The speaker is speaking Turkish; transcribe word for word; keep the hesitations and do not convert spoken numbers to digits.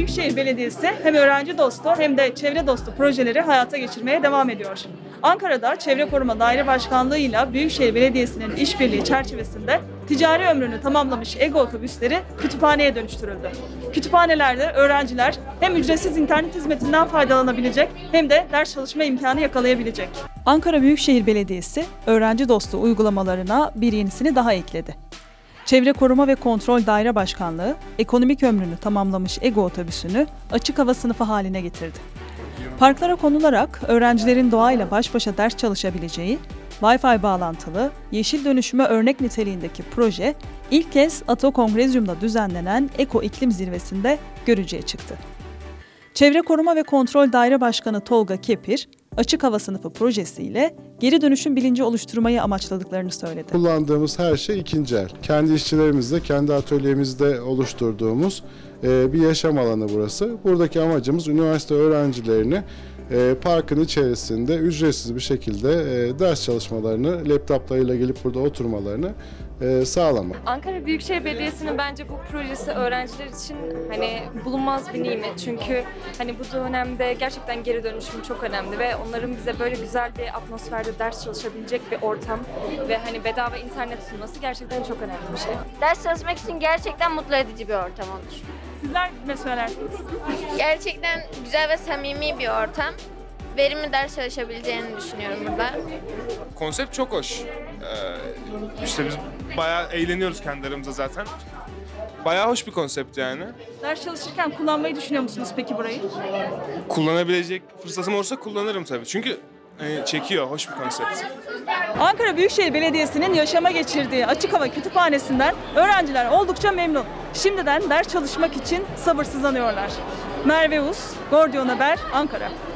Büyükşehir Belediyesi hem öğrenci dostu hem de çevre dostu projeleri hayata geçirmeye devam ediyor. Ankara'da Çevre Koruma Daire Başkanlığı ile Büyükşehir Belediyesi'nin işbirliği çerçevesinde ticari ömrünü tamamlamış EGO otobüsleri kütüphaneye dönüştürüldü. Kütüphanelerde öğrenciler hem ücretsiz internet hizmetinden faydalanabilecek hem de ders çalışma imkanı yakalayabilecek. Ankara Büyükşehir Belediyesi öğrenci dostu uygulamalarına bir yenisini daha ekledi. Çevre Koruma ve Kontrol Daire Başkanlığı, ekonomik ömrünü tamamlamış EGO otobüsünü açık hava sınıfı haline getirdi. Parklara konularak öğrencilerin doğayla baş başa ders çalışabileceği, Wi-Fi bağlantılı, yeşil dönüşüme örnek niteliğindeki proje, ilk kez Ato Kongrezyum'da düzenlenen Eko İklim Zirvesi'nde görücüye çıktı. Çevre Koruma ve Kontrol Daire Başkanı Tolga Kepir, açık hava sınıfı projesiyle geri dönüşüm bilinci oluşturmayı amaçladıklarını söyledi. Kullandığımız her şey ikinci el. Kendi işçilerimizle, kendi atölyemizde oluşturduğumuz bir yaşam alanı burası. Buradaki amacımız üniversite öğrencilerini parkın içerisinde ücretsiz bir şekilde ders çalışmalarını, laptoplarıyla gelip burada oturmalarını sağlamak. Ankara Büyükşehir Belediyesi'nin bence bu projesi öğrenciler için hani bulunmaz bir nimet. Çünkü hani bu dönemde gerçekten geri dönüşüm çok önemli ve onların bize böyle güzel bir atmosferde ders çalışabilecek bir ortam ve hani bedava internet sunması gerçekten çok önemli bir şey. Ders çalışmak için gerçekten mutlu edici bir ortam olur. Sizler ne söylersiniz? Gerçekten güzel ve samimi bir ortam. Verimli ders çalışabileceğini düşünüyorum burada. Konsept çok hoş. Ee, işte biz bayağı eğleniyoruz kendi aramızda zaten. Bayağı hoş bir konsept yani. Ders çalışırken kullanmayı düşünüyor musunuz peki burayı? Kullanabilecek fırsatım olursa kullanırım tabii. Çünkü e, çekiyor, hoş bir konsept. Ankara Büyükşehir Belediyesi'nin yaşama geçirdiği açık hava kütüphanesinden öğrenciler oldukça memnun. Şimdiden ders çalışmak için sabırsızlanıyorlar. Merve Uz, Gordiyon Haber, Ankara.